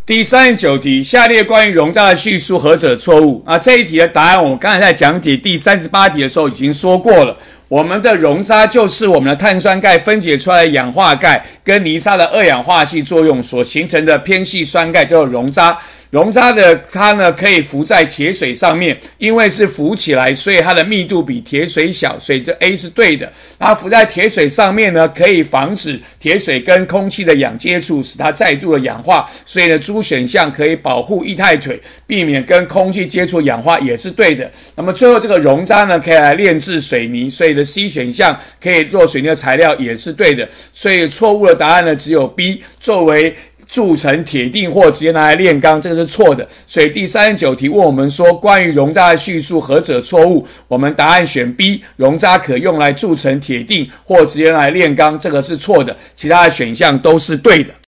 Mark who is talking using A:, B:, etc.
A: 第39题，下列关于熔渣的叙述何者错误？这一题的答案我刚才在讲解第38题的时候已经说过了。我们的熔渣就是我们的碳酸钙分解出来的氧化钙跟泥沙的二氧化系作用所形成的偏细酸钙叫做熔渣。熔渣的它呢可以浮在铁水上面，因为是浮起来，所以它的密度比铁水小，所以这 A 是对的。它浮在铁水上面呢，可以防止铁水跟空气的氧接触，使它再度的氧化，所以呢猪选项可以保护液态腿，避免跟空气接触氧化也是对的。那么最后这个熔渣呢可以来炼制水泥，所以的 C 选项可以做水泥的材料也是对的。所以错误的答案呢只有 B 作为铸成铁锭或直接拿来炼钢，这个是错的。所以第39题问我们说，关于熔渣的叙述何者错误？我们答案选 B， 熔渣可用来铸成铁锭或直接拿来炼钢，这个是错的。其他的选项都是对的。